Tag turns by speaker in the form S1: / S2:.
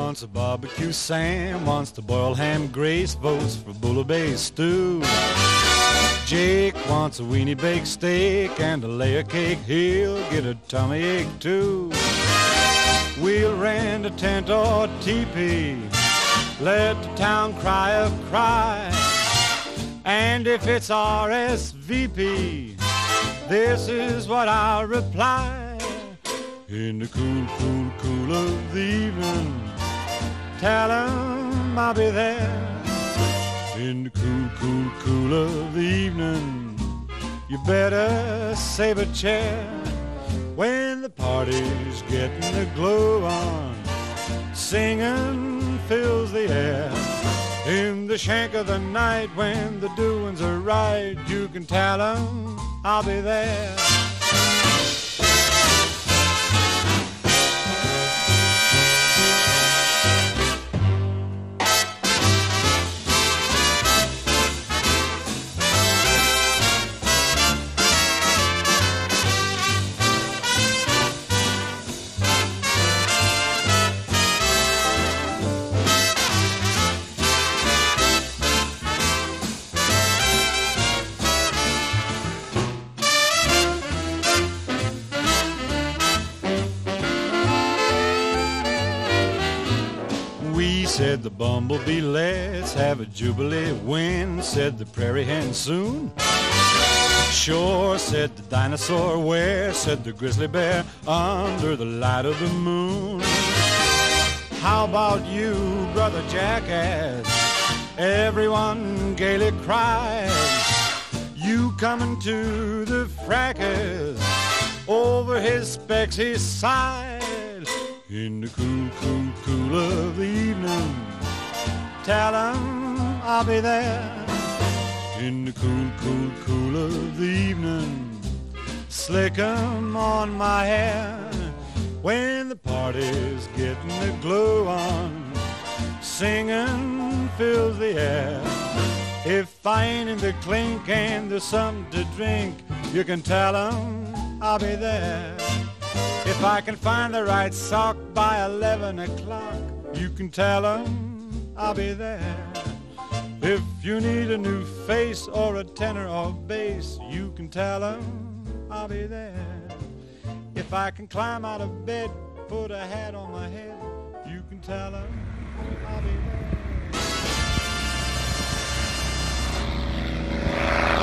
S1: wants a barbecue, Sam wants to boil ham, Grace votes for bouillabaisse stew. Jake wants a weenie baked steak and a layer cake, he'll get a tummy ache too. We'll rent a tent or teepee, let the town cry a cry. And if it's RSVP, this is what I'll reply. In the cool, cool, cool of the evening, tell 'em I'll be there. In the cool, cool, cool of the evening, you better save a chair. When the party's getting the glow on, singing fills the air. In the shank of the night, when the doings are right, you can tell 'em I'll be there. Said the bumblebee, let's have a jubilee. When? Said the prairie hen, soon. Sure, said the dinosaur. Where? Said the grizzly bear, under the light of the moon. How about you, brother jackass? Everyone gaily cried. You coming to the fracas? Over his specs he sighed. In the cool, cool, cool of the evening, tell 'em I'll be there. In the cool, cool, cool of the evening, slick 'em on my hair. When the party's getting the glow on, singing fills the air. If I ain't in the clink and there's something to drink, you can tell 'em I'll be there. If I can find the right sock by 11 o'clock, you can tell 'em I'll be there. If you need a new face or a tenor or bass, you can tell 'em I'll be there. If I can climb out of bed, put a hat on my head, you can tell 'em I'll be there.